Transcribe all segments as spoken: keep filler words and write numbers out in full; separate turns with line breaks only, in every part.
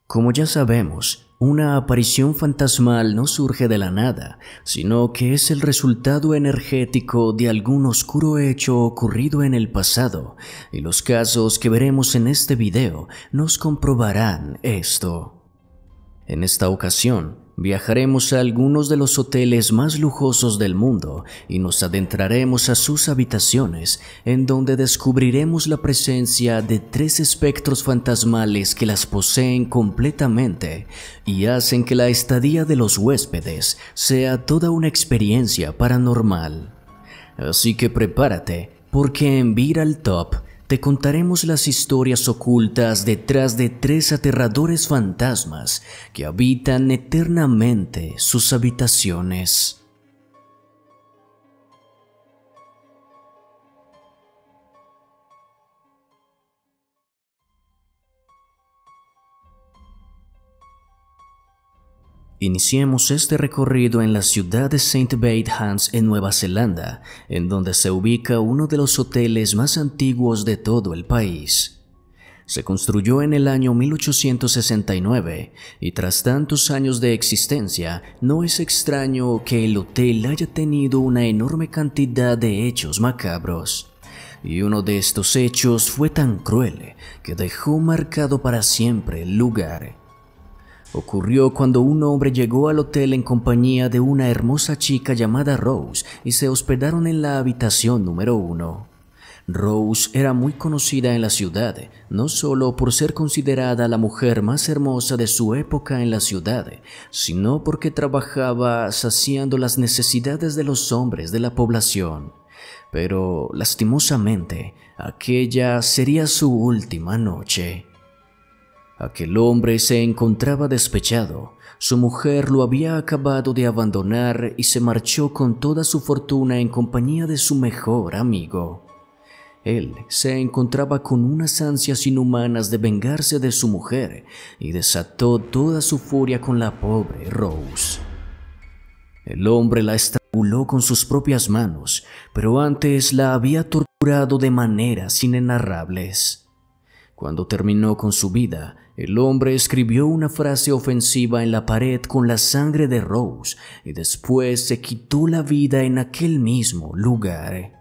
Como ya sabemos, una aparición fantasmal no surge de la nada, sino que es el resultado energético de algún oscuro hecho ocurrido en el pasado, y los casos que veremos en este video nos comprobarán esto. En esta ocasión, viajaremos a algunos de los hoteles más lujosos del mundo y nos adentraremos a sus habitaciones, en donde descubriremos la presencia de tres espectros fantasmales que las poseen completamente y hacen que la estadía de los huéspedes sea toda una experiencia paranormal. Así que prepárate, porque en Viral Top te contaremos las historias ocultas detrás de tres aterradores fantasmas que habitan eternamente sus habitaciones. Iniciemos este recorrido en la ciudad de Saint Beidhans en Nueva Zelanda, en donde se ubica uno de los hoteles más antiguos de todo el país. Se construyó en el año mil ochocientos sesenta y nueve y tras tantos años de existencia, no es extraño que el hotel haya tenido una enorme cantidad de hechos macabros. Y uno de estos hechos fue tan cruel que dejó marcado para siempre el lugar. Ocurrió cuando un hombre llegó al hotel en compañía de una hermosa chica llamada Rose y se hospedaron en la habitación número uno. Rose era muy conocida en la ciudad, no solo por ser considerada la mujer más hermosa de su época en la ciudad, sino porque trabajaba saciando las necesidades de los hombres de la población. Pero, lastimosamente, aquella sería su última noche. Aquel hombre se encontraba despechado. Su mujer lo había acabado de abandonar y se marchó con toda su fortuna en compañía de su mejor amigo. Él se encontraba con unas ansias inhumanas de vengarse de su mujer y desató toda su furia con la pobre Rose. El hombre la estranguló con sus propias manos, pero antes la había torturado de maneras inenarrables. Cuando terminó con su vida, el hombre escribió una frase ofensiva en la pared con la sangre de Rose y después se quitó la vida en aquel mismo lugar.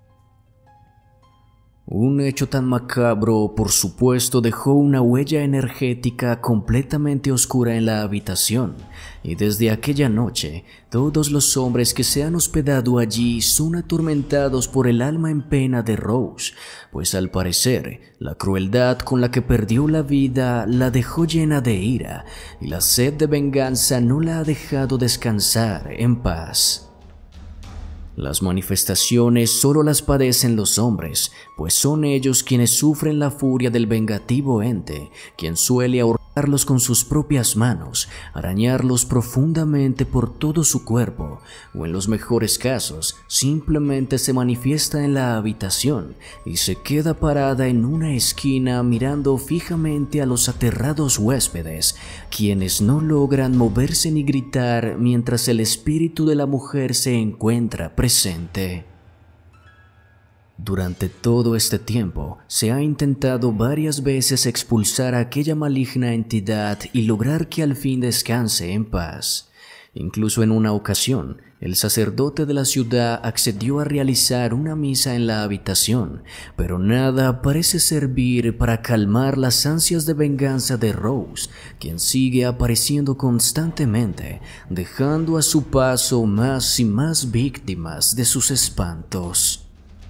Un hecho tan macabro, por supuesto, dejó una huella energética completamente oscura en la habitación, y desde aquella noche, todos los hombres que se han hospedado allí son atormentados por el alma en pena de Rose, pues al parecer, la crueldad con la que perdió la vida la dejó llena de ira, y la sed de venganza no la ha dejado descansar en paz. Las manifestaciones solo las padecen los hombres, pues son ellos quienes sufren la furia del vengativo ente, quien suele ahorcarlos con sus propias manos, arañarlos profundamente por todo su cuerpo, o en los mejores casos, simplemente se manifiesta en la habitación y se queda parada en una esquina mirando fijamente a los aterrados huéspedes, quienes no logran moverse ni gritar mientras el espíritu de la mujer se encuentra presente. Presente. Durante todo este tiempo, se ha intentado varias veces expulsar a aquella maligna entidad y lograr que al fin descanse en paz. Incluso en una ocasión, el sacerdote de la ciudad accedió a realizar una misa en la habitación, pero nada parece servir para calmar las ansias de venganza de Rose, quien sigue apareciendo constantemente, dejando a su paso más y más víctimas de sus espantos.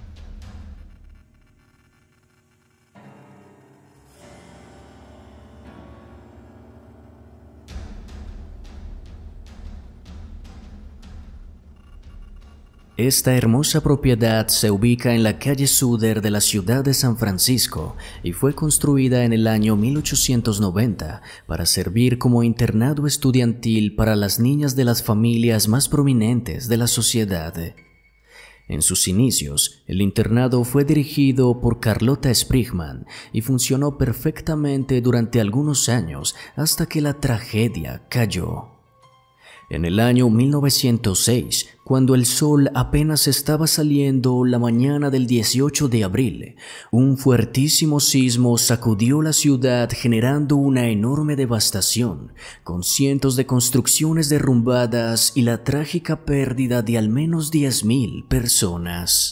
Esta hermosa propiedad se ubica en la calle Suder de la ciudad de San Francisco y fue construida en el año mil ochocientos noventa para servir como internado estudiantil para las niñas de las familias más prominentes de la sociedad. En sus inicios, el internado fue dirigido por Carlota Sprigman y funcionó perfectamente durante algunos años hasta que la tragedia cayó. En el año mil novecientos seis, cuando el sol apenas estaba saliendo la mañana del dieciocho de abril, un fuertísimo sismo sacudió la ciudad generando una enorme devastación, con cientos de construcciones derrumbadas y la trágica pérdida de al menos diez mil personas.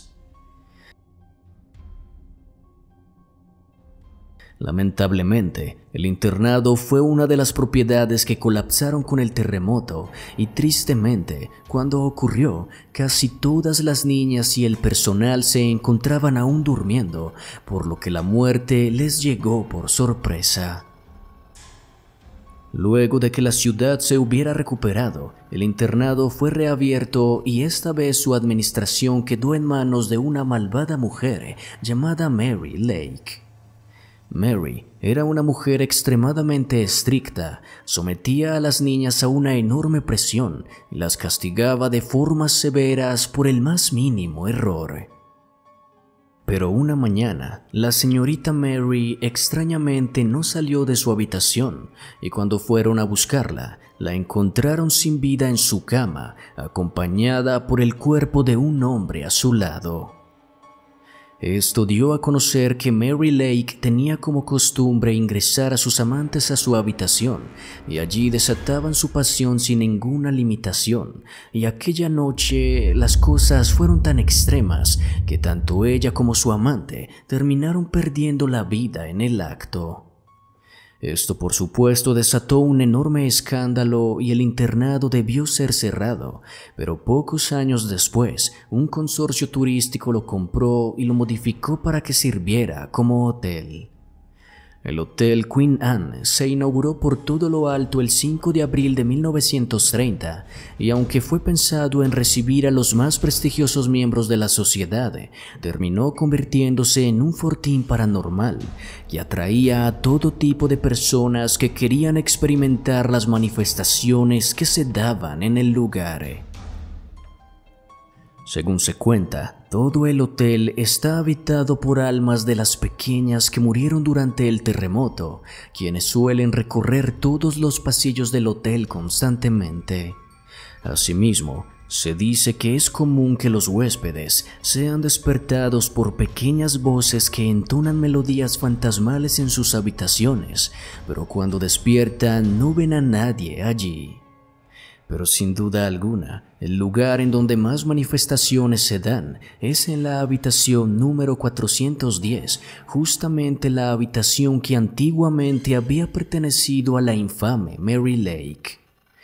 Lamentablemente, el internado fue una de las propiedades que colapsaron con el terremoto y tristemente, cuando ocurrió, casi todas las niñas y el personal se encontraban aún durmiendo, por lo que la muerte les llegó por sorpresa. Luego de que la ciudad se hubiera recuperado, el internado fue reabierto y esta vez su administración quedó en manos de una malvada mujer llamada Mary Lake. Mary era una mujer extremadamente estricta, sometía a las niñas a una enorme presión y las castigaba de formas severas por el más mínimo error. Pero una mañana, la señorita Mary extrañamente no salió de su habitación y cuando fueron a buscarla, la encontraron sin vida en su cama, acompañada por el cuerpo de un hombre a su lado. Esto dio a conocer que Mary Lake tenía como costumbre ingresar a sus amantes a su habitación y allí desataban su pasión sin ninguna limitación, y aquella noche las cosas fueron tan extremas que tanto ella como su amante terminaron perdiendo la vida en el acto. Esto por supuesto desató un enorme escándalo y el internado debió ser cerrado, pero pocos años después un consorcio turístico lo compró y lo modificó para que sirviera como hotel. El Hotel Queen Anne se inauguró por todo lo alto el cinco de abril de mil novecientos treinta y aunque fue pensado en recibir a los más prestigiosos miembros de la sociedad, terminó convirtiéndose en un fortín paranormal que atraía a todo tipo de personas que querían experimentar las manifestaciones que se daban en el lugar. Según se cuenta, todo el hotel está habitado por almas de las pequeñas que murieron durante el terremoto, quienes suelen recorrer todos los pasillos del hotel constantemente. Asimismo, se dice que es común que los huéspedes sean despertados por pequeñas voces que entonan melodías fantasmales en sus habitaciones, pero cuando despiertan no ven a nadie allí. Pero sin duda alguna, el lugar en donde más manifestaciones se dan es en la habitación número cuatrocientos diez, justamente la habitación que antiguamente había pertenecido a la infame Mary Lake.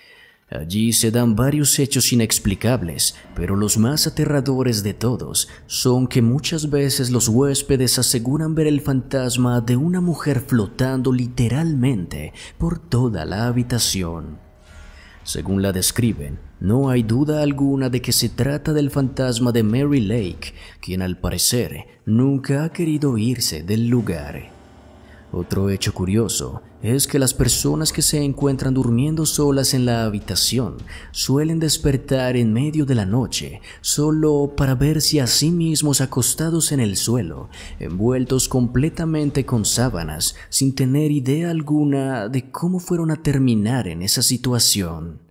Allí se dan varios hechos inexplicables, pero los más aterradores de todos son que muchas veces los huéspedes aseguran ver el fantasma de una mujer flotando literalmente por toda la habitación. Según la describen, no hay duda alguna de que se trata del fantasma de Mary Lake, quien al parecer nunca ha querido irse del lugar. Otro hecho curioso es que las personas que se encuentran durmiendo solas en la habitación suelen despertar en medio de la noche solo para verse a sí mismos acostados en el suelo, envueltos completamente con sábanas, sin tener idea alguna de cómo fueron a terminar en esa situación.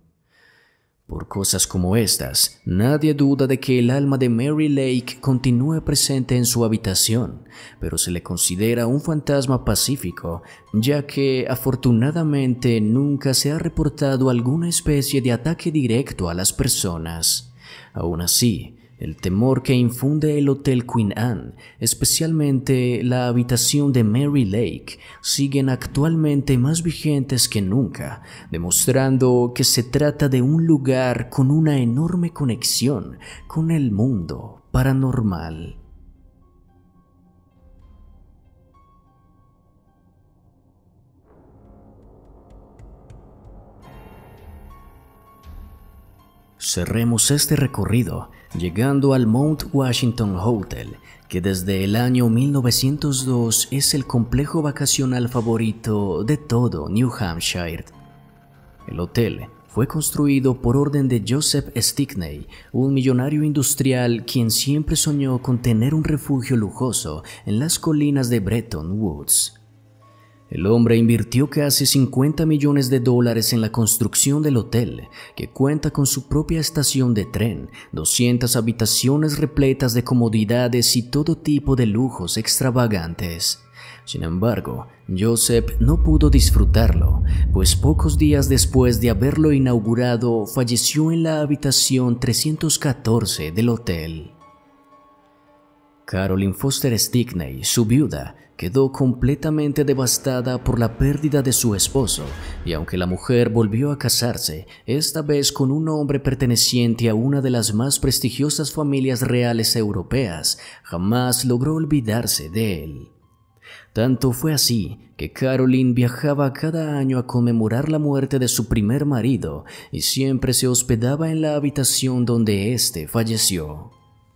Por cosas como estas, nadie duda de que el alma de Mary Lake continúe presente en su habitación, pero se le considera un fantasma pacífico, ya que afortunadamente nunca se ha reportado alguna especie de ataque directo a las personas. Aún así, el temor que infunde el Hotel Queen Anne, especialmente la habitación de Mary Lake, siguen actualmente más vigentes que nunca, demostrando que se trata de un lugar con una enorme conexión con el mundo paranormal. Cerremos este recorrido llegando al Mount Washington Hotel, que desde el año mil novecientos dos es el complejo vacacional favorito de todo New Hampshire. El hotel fue construido por orden de Joseph Stickney, un millonario industrial quien siempre soñó con tener un refugio lujoso en las colinas de Bretton Woods. El hombre invirtió casi cincuenta millones de dólares en la construcción del hotel, que cuenta con su propia estación de tren, doscientas habitaciones repletas de comodidades y todo tipo de lujos extravagantes. Sin embargo, Joseph no pudo disfrutarlo, pues pocos días después de haberlo inaugurado, falleció en la habitación trescientos catorce del hotel. Carolyn Foster Stickney, su viuda, quedó completamente devastada por la pérdida de su esposo, y aunque la mujer volvió a casarse, esta vez con un hombre perteneciente a una de las más prestigiosas familias reales europeas, jamás logró olvidarse de él. Tanto fue así que Carolyn viajaba cada año a conmemorar la muerte de su primer marido y siempre se hospedaba en la habitación donde éste falleció.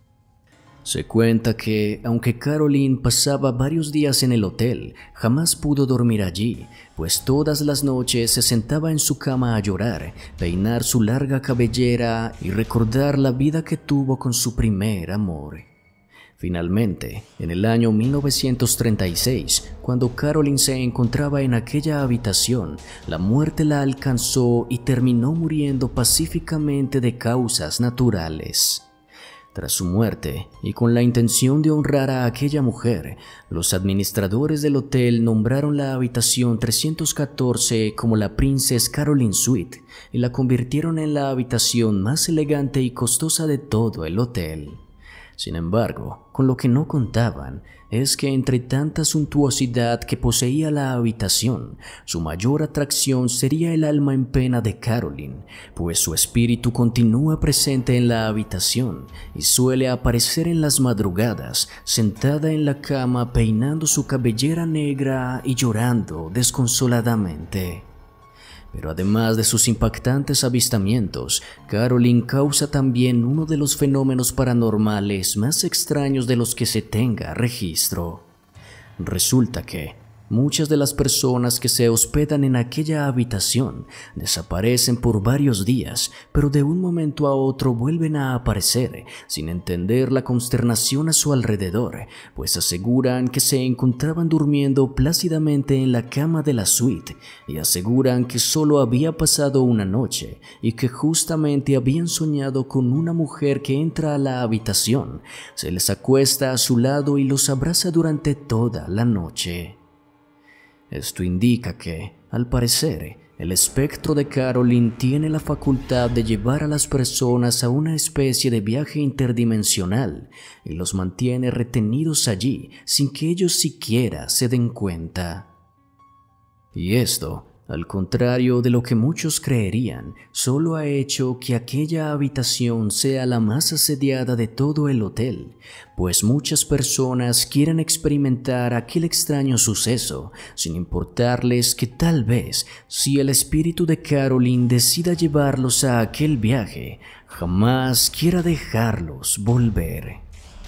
Se cuenta que, aunque Carolyn pasaba varios días en el hotel, jamás pudo dormir allí, pues todas las noches se sentaba en su cama a llorar, peinar su larga cabellera y recordar la vida que tuvo con su primer amor. Finalmente, en el año mil novecientos treinta y seis, cuando Carolyn se encontraba en aquella habitación, la muerte la alcanzó y terminó muriendo pacíficamente de causas naturales. Tras su muerte, y con la intención de honrar a aquella mujer, los administradores del hotel nombraron la habitación trescientos catorce como la Princess Carolyn Suite y la convirtieron en la habitación más elegante y costosa de todo el hotel. Sin embargo, con lo que no contaban es que entre tanta suntuosidad que poseía la habitación, su mayor atracción sería el alma en pena de Carolyn, pues su espíritu continúa presente en la habitación y suele aparecer en las madrugadas, sentada en la cama peinando su cabellera negra y llorando desconsoladamente. Pero además de sus impactantes avistamientos, Carolyn causa también uno de los fenómenos paranormales más extraños de los que se tenga registro. Resulta que muchas de las personas que se hospedan en aquella habitación desaparecen por varios días, pero de un momento a otro vuelven a aparecer, sin entender la consternación a su alrededor, pues aseguran que se encontraban durmiendo plácidamente en la cama de la suite y aseguran que solo había pasado una noche y que justamente habían soñado con una mujer que entra a la habitación, se les acuesta a su lado y los abraza durante toda la noche. Esto indica que, al parecer, el espectro de Carolyn tiene la facultad de llevar a las personas a una especie de viaje interdimensional y los mantiene retenidos allí sin que ellos siquiera se den cuenta. Y esto, al contrario de lo que muchos creerían, solo ha hecho que aquella habitación sea la más asediada de todo el hotel, pues muchas personas quieren experimentar aquel extraño suceso, sin importarles que tal vez, si el espíritu de Carolyn decida llevarlos a aquel viaje, jamás quiera dejarlos volver.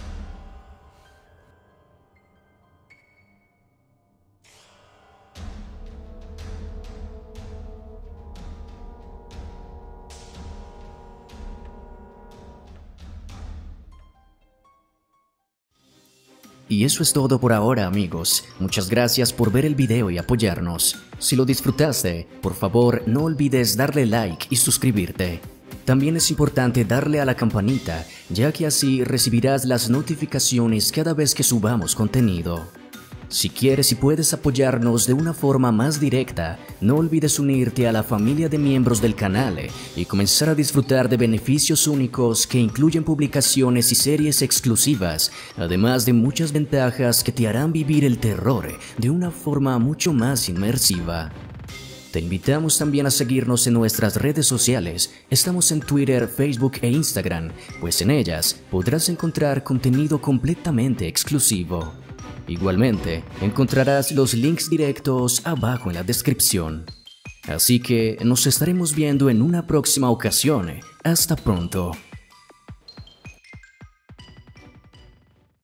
Y eso es todo por ahora, amigos. Muchas gracias por ver el video y apoyarnos. Si lo disfrutaste, por favor no olvides darle like y suscribirte. También es importante darle a la campanita, ya que así recibirás las notificaciones cada vez que subamos contenido. Si quieres y puedes apoyarnos de una forma más directa, no olvides unirte a la familia de miembros del canal y comenzar a disfrutar de beneficios únicos que incluyen publicaciones y series exclusivas, además de muchas ventajas que te harán vivir el terror de una forma mucho más inmersiva. Te invitamos también a seguirnos en nuestras redes sociales. Estamos en Twitter, Facebook e Instagram, pues en ellas podrás encontrar contenido completamente exclusivo. Igualmente, encontrarás los links directos abajo en la descripción. Así que nos estaremos viendo en una próxima ocasión. Hasta pronto.